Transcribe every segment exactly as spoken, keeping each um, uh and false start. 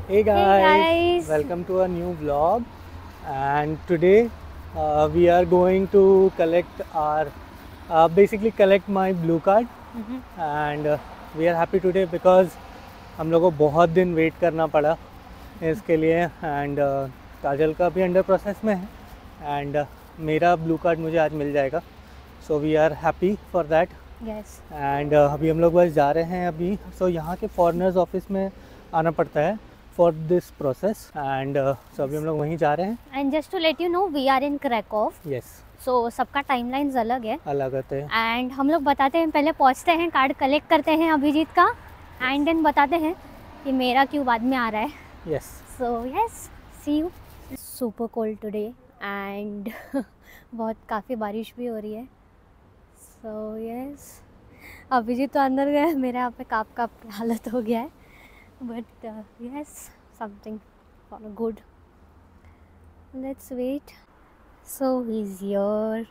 Hey Hey guys, guys. welcome to a new vlog. And today uh, we are going to collect our uh, basically collect my blue card. Mhm. And uh, we are happy today because हम लोगों को बहुत दिन wait करना पड़ा इसके लिए and काजल का भी अंडर प्रोसेस में है एंड मेरा ब्लू कार्ड मुझे आज मिल जाएगा. So we are happy for that. Yes. And अभी हम लोग बस जा रहे हैं अभी. सो so, यहाँ के फॉरेनर्स ऑफिस में आना पड़ता है for this process and so अभी हम लोग वहीं जा रहे हैं. And just to let you know, we are in Krakow. Yes, So सबका टाइमलाइंस अलग है. अलग होते हैं. एंड हम लोग बताते हैं, पहले पहुंचते हैं, कार्ड कलेक्ट करते हैं अभिजीत का एंड देन बताते हैं कि मेरा क्यों बाद में आ रहा है. Yes, so yes, see you. Super cold today and बहुत काफ़ी बारिश भी हो रही है. सो यस, अभिजीत तो अंदर गया, मेरे यहाँ पे काप काप हालत हो गया है. But yes, something for good. Let's wait. So he's here.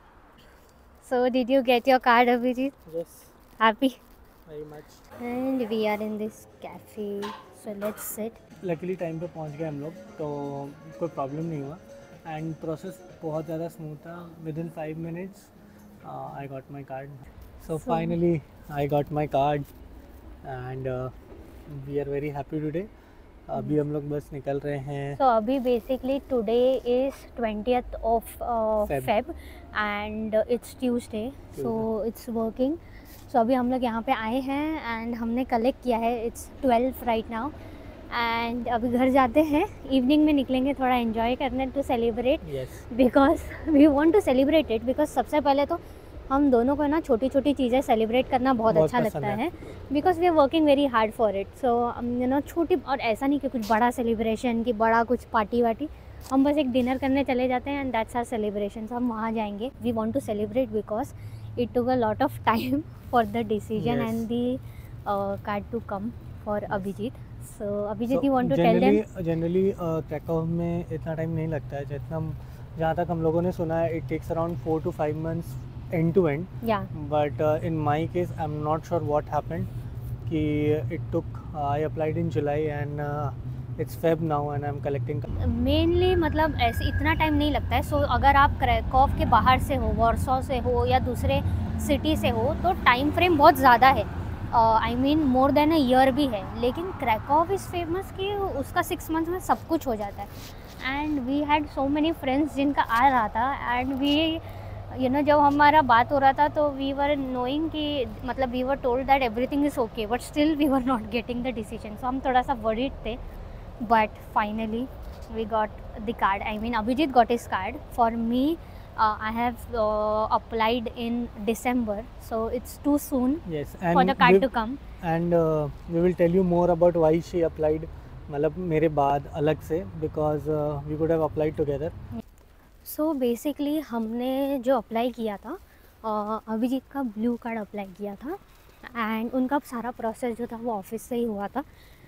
So did you get your card, Abhijit? Yes, Happy? Very much. And we are in this cafe. So let's sit. Luckily time पे पहुंच गए हम लोग तो कोई problem नहीं हुआ and process बहुत ज़्यादा स्मूथ था. Within five minutes I got my card. So So- finally I got my card and we are very happy today. अभी हम लोग बस निकल रहे हैं. So अभी basically today is twentieth of uh, Feb. Feb and uh, it's Tuesday. So it's working. So अभी हम लोग यहाँ पे आए हैं and हमने कलेक्ट किया है. It's twelve right now. And अभी घर जाते हैं, इवनिंग में निकलेंगे थोड़ा एंजॉय करने to celebrate. Yes, because we want to celebrate it. Because सबसे पहले तो हम दोनों को ना छोटी छोटी चीज़ें सेलिब्रेट करना बहुत, बहुत अच्छा पसंद लगता है. है. Because we are working very hard for it. So you know छोटी, और ऐसा नहीं कि कुछ बड़ा सेलिब्रेशन कि बड़ा कुछ पार्टी वार्टी. हम बस एक डिनर करने चले जाते हैं एंड दैट्स आवर सेलिब्रेशन. हम वहाँ जाएंगे. We want to celebrate because it took a lot of time for the decision Yes. And the card to come for Abhijit. So Abhijit, So, you want to tell them? Generally generally Krakow में इतना time नहीं लगता है जितना हम, जहाँ तक हम लोगों ने सुना है it takes around four to five months end to end. या but in my case I am not sure what happened कि it took. I applied in July and it's Feb now and I am collecting. Mainly मतलब ऐसे इतना time नहीं लगता है. So so, अगर आप क्रैकोव के बाहर से हो, वॉर्सो से हो या दूसरे सिटी से हो, तो टाइम फ्रेम बहुत ज़्यादा है. I mean more than a year भी है. लेकिन क्रैकोव इज़ फेमस कि उसका सिक्स मंथ में सब कुछ हो जाता है. And we had so many friends जिनका आ रहा था एंड वी यू नो जब हमारा बात हो रहा था तो वी वर नोइंग कि मतलब we were told that everything is okay, but still we were not getting the decision. So हम थोड़ा सा वरीड थे. But finally we got the card. I mean Abhijit got his card. For me, uh, I have uh, applied in December, so it's too soon Yes, for the card we, to come. and uh, we will tell you more about why she applied मतलब मेरे बाद अलग से because uh, we could have applied together. So basically हमने जो apply किया था, uh, Abhijit का ब्लू कार्ड अप्लाई किया था एंड उनका सारा प्रोसेस जो था वो ऑफिस से ही हुआ था.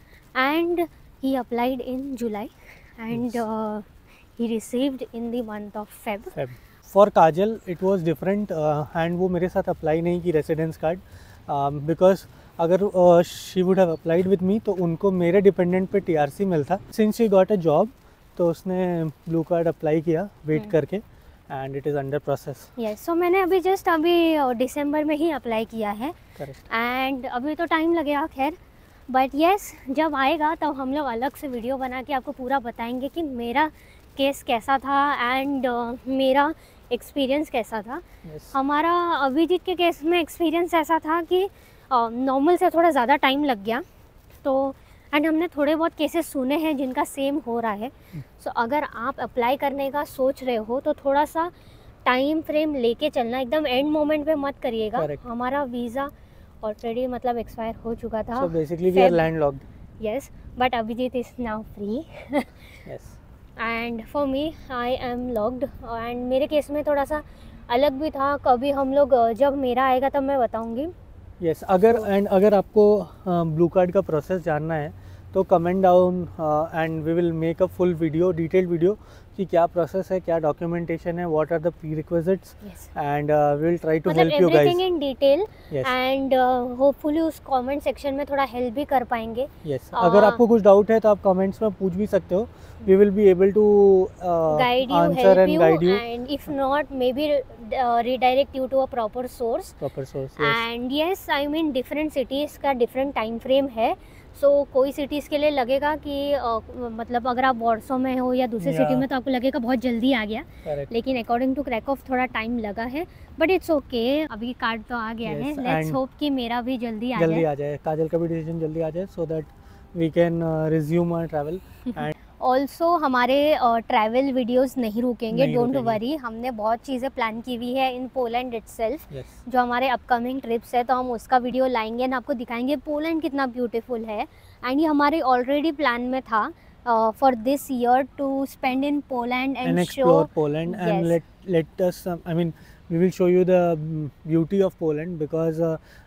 And he applied in July and Yes. uh, he received in the month of Feb. Feb. For Kajal it was different and वो मेरे साथ अप्लाई नहीं की रेसिडेंस कार्ड बिकॉज अगर she would have applied with me तो उनको मेरे dependent पे टीआरसी मिलता. Since she got a job तो उसने ब्लू कार्ड अप्लाई किया वेट Hmm. करके and it is under process. Yes. So मैंने अभी जस्ट अभी दिसंबर में ही अप्लाई किया है करेक्ट. एंड अभी तो टाइम लगेगा खैर. बट येस, जब आएगा तब हम लोग अलग से वीडियो बना के आपको पूरा बताएंगे कि मेरा केस कैसा था एंड uh, मेरा एक्सपीरियंस कैसा था. Yes. हमारा अभिजीत के केस में एक्सपीरियंस ऐसा था कि नॉर्मल uh, से थोड़ा ज़्यादा टाइम लग गया. तो एंड हमने थोड़े बहुत केसेस सुने हैं जिनका सेम हो रहा है. सो so, अगर आप अप्लाई करने का सोच रहे हो तो थोड़ा सा टाइम फ्रेम लेके चलना. एकदम एंड मोमेंट पे मत करिएगा. Correct. हमारा वीज़ा ऑलरेडी मतलब एक्सपायर हो चुका था. So basically we are Feb- landlocked. Yes, but Abhijit is now free. Yes. And for me, I am locked. And मेरे केस में थोड़ा सा अलग भी था. कभी हम लोग जब मेरा आएगा तब मैं बताऊंगी. यस yes, अगर एंड अगर आपको ब्लू कार्ड का प्रोसेस जानना है तो comment down and we will make a full video, detailed video कि क्या प्रोसेस है, क्या डॉक्यूमेंटेशन है, what are the prerequisites, and we will try to help you guys everything in detail, and hopefully उस comment section में थोड़ा help भी कर पाएंगे। Yes yes. uh, अगर आपको कुछ डाउट है तो आप कमेंट्स में पूछ भी सकते हो। We will be able to guide you, answer and guide you, and if not maybe redirect you to a proper source proper source. And yes, I mean different cities का different time frame है। So so, कोई cities के लिए लगेगा कि uh, मतलब अगर आप वॉर्सो में हो या दूसरी सिटी में तो आपको लगेगा बहुत जल्दी आ गया। Correct. लेकिन अकॉर्डिंग टू क्रैकॉफ थोड़ा टाइम लगा है, बट इट्स ओके, अभी कार्ड तो आ गया yes, है। लेट्स होप कि मेरा भी जल्दी आ जल्दी जाए आ जाए काजल का भी डिसीजन जल्दी आ जाए, so that we can resume our travel. And also हमारे ट्रैवल uh, वीडियोस नहीं रुकेंगे, डोंट वरी। हमने बहुत चीज़ें प्लान की हुई है इन पोलैंड इटसेल्फ, yes. जो हमारे अपकमिंग ट्रिप्स है, तो हम उसका वीडियो लाएंगे एंड आपको दिखाएंगे पोलैंड कितना ब्यूटीफुल है। एंड ये हमारे ऑलरेडी प्लान में था for this year to spend in Poland and explore Poland and let let us, I mean we will show you the beauty of Poland, because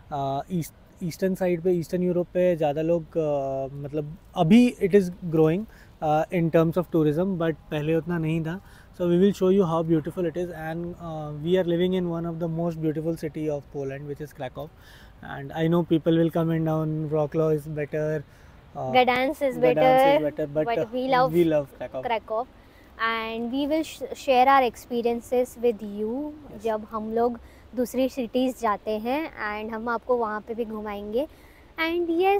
east eastern side पे, Eastern Europe पे ज़्यादा लोग uh, मतलब अभी इट इज़ growing in terms of tourism, but पहले उतना नहीं था। So we will show you how beautiful it is, and uh, we are living in one of the most beautiful city of Poland, which is Krakow. And I know people will comment down, Wrocław is better, uh, Gdansk is better, Gdansk is better, but, but uh, we love we love Krakow. Krakow. And we will sh share our experiences with you yes. जब हम लोग दूसरी cities जाते हैं, and हम आपको वहाँ पे भी घुमाएंगे। And yes,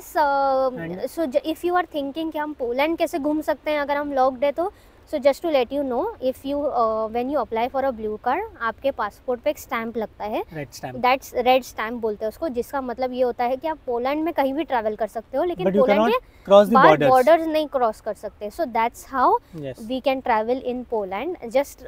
so if you are thinking कि हम पोलैंड कैसे घूम सकते हैं अगर हम लॉक्ड है तो, so just to let you know, if you when you apply for a blue card, आपके पासपोर्ट पे एक स्टैम्प लगता है, red stamp, that's red stamp बोलते हैं उसको, जिसका मतलब ये होता है कि आप पोलैंड में कहीं भी ट्रैवल कर सकते हो, लेकिन पोलैंड के बॉर्डर्स नहीं क्रॉस कर सकते। So that's how we can travel in Poland. Just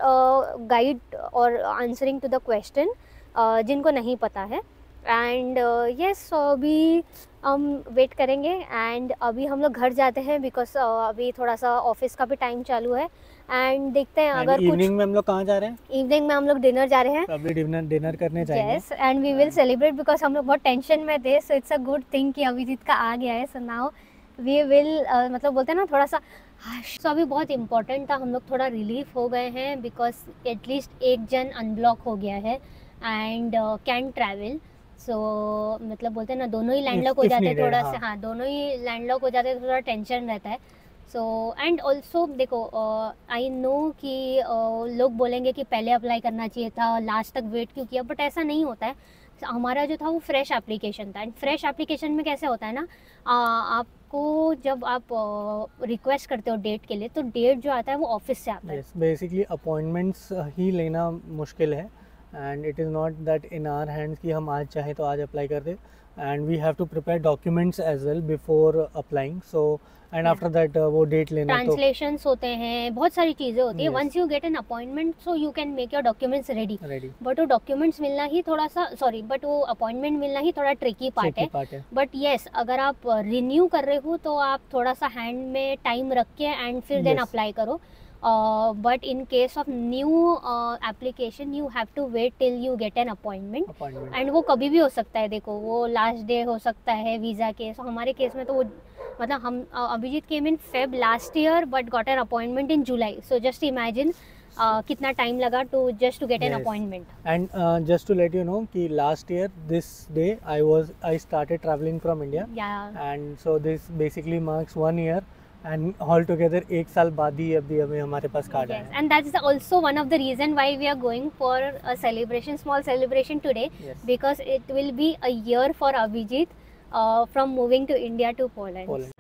guide और आंसरिंग टू द क्वेश्चन जिनको नहीं पता है। एंड यस, अभी हम वेट करेंगे, एंड अभी हम लोग घर जाते हैं बिकॉज uh, अभी थोड़ा सा ऑफिस का भी टाइम चालू है, एंड देखते हैं अगर कुछ। इवनिंग में हम लोग कहाँ जा रहे हैं? इवनिंग में हम लोग डिनर जा रहे हैं, तो अभी डिनर डिनर करने जाएंगे। Yes, and we will celebrate because हम लोग बहुत टेंशन में थे, so it's a good thing कि अभिजीत का आ गया है। सो नाउ वी विल, मतलब बोलते हैं ना थोड़ा सा, सो so, अभी बहुत इंपॉर्टेंट था, हम लोग थोड़ा रिलीफ हो गए हैं बिकॉज एटलीस्ट एक जन अनब्लॉक हो गया है and can travel. So so, मतलब बोलते हैं ना दोनों ही लैंडलॉक हो जाते हैं थोड़ा सा, हाँ दोनों ही लैंडलॉक हो जाते हैं, थोड़ा टेंशन रहता है। सो एंड ऑल्सो देखो, आई नो कि uh, लोग बोलेंगे कि पहले अप्लाई करना चाहिए था, लास्ट तक वेट क्यों किया, बट ऐसा नहीं होता है। so, हमारा जो था वो फ्रेश एप्लीकेशन था, एंड फ्रेश एप्लीकेशन में कैसे होता है ना, uh, आपको जब आप रिक्वेस्ट uh, करते हो डेट के लिए, तो डेट जो आता है वो ऑफिस से आता है। बेसिकली अपॉइंटमेंट्स ही लेना मुश्किल है, and it is not that in our hands कि हम आज चाहे तो आज अप्लाई कर दे, and we have to prepare documents as well before applying, so and yeah. after that uh, वो डेट लेना, ट्रांसलेशंस होते हैं, बहुत सारी चीज़ें होती है। Once you get an appointment, so you can make your documents ready, but वो डॉक्यूमेंट्स मिलना ही थोड़ा सा, सॉरी बट वो अपॉइंटमेंट मिलना ही थोड़ा ट्रिकी पार्ट है। बट येस, अगर आप रिन्यू कर रहे हो तो आप थोड़ा सा हैंड में टाइम रख के एंड फिर देन अप्लाई करो। Uh, but in case of new uh, application you have to wait till you get an appointment, appointment. and वो कभी भी हो सकता है, देखो वो लास्ट डे हो सकता है वीज़ा के। so, हमारे केस में तो वो मतलब हम Abhijit came in Feb last year but got an appointment in July, so just imagine कितना टाइम लगा to just to get an appointment. And just to let you know कि last year this day I was I started travelling from India, and so this basically marks one year, and all together एक साल बाद ही अभी अभी हमारे पास card है। And that is also one of the reason why we are going for a celebration, small celebration today, yes. because it will be a year for Abhijit uh, from moving to India to Poland. Poland.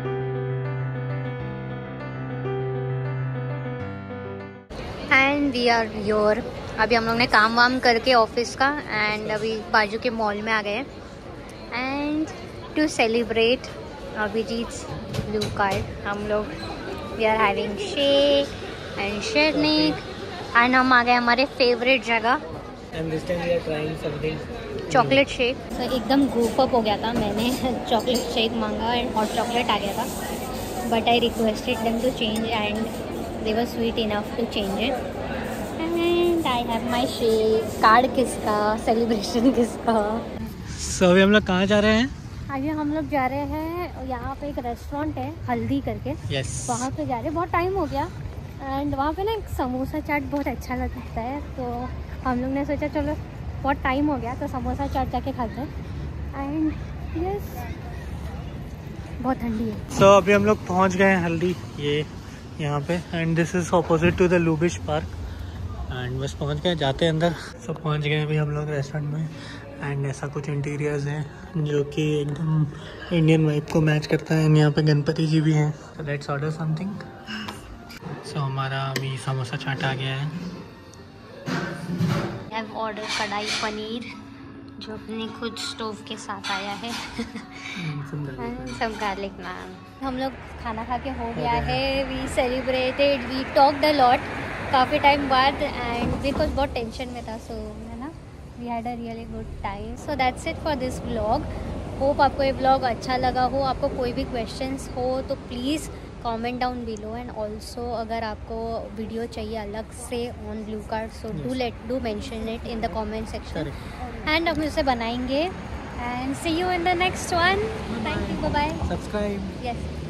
And we are here. अभी हम लोग ने काम वाम करके office का, and अभी बाजू के मॉल में आ गए, and to celebrate Abhijeet blue card हम लोग we are having shake and शेरनिक, एंड हम आ गए हमारे फेवरेट जगह, and this time we are trying something chocolate shake. तो एकदम ग्रूप अप हो गया था, मैंने चॉकलेट शेक मांगा एंड हॉट चॉकलेट आ गया था, but I requested them to change and they were sweet enough to change it, and I have my shake. Card किसका, सेलिब्रेशन किसका। सो अभी हम लोग कहाँ जा रहे हैं? अभी हम लोग जा रहे हैं, यहाँ पे एक रेस्टोरेंट है हल्दी करके, yes. वहाँ पे जा रहे हैं। बहुत टाइम हो गया एंड वहाँ पे ना एक समोसा चाट बहुत अच्छा लगता है, तो हम लोग ने सोचा चलो बहुत टाइम हो गया तो समोसा चाट जाके खाते हैं। एंड यस, बहुत ठंडी है। सो so, अभी हम लोग पहुँच गए हैं हल्दी ये यहाँ पे, and this is opposite to the लूबिश पार्क। एंड बस पहुँच गए, जाते हैं अंदर। सब so, पहुँच गए अभी हम लोग रेस्टोरेंट में। एंड ऐसा कुछ इंटीरियर्स हैं जो कि एकदम इंडियन वाइब को मैच करता है। एंड यहाँ पे गणपति जी भी हैं। तो लेट्स ऑर्डर समथिंग। सो हमारा अभी समोसा चाट आ गया है। आई हैव ऑर्डर कढ़ाई पनीर जो अपने खुद स्टोव के साथ आया है। सब गार्लिक नान। हम लोग खाना खा के हो गया है। We celebrated, we talked a lot काफ़ी टाइम बाद, एंड बिकॉज बहुत टेंशन में था, सो है ना, we had a really good time. So that's it for this vlog. Hope आपको ये व्लॉग अच्छा लगा हो। आपको कोई भी क्वेश्चंस हो तो please comment down below, and also अगर आपको वीडियो चाहिए अलग से on blue card, so do let do mention it in the comment section, and हम उसे बनाएंगे। And see you in the next one. Thank you, bye bye. Subscribe. Yes.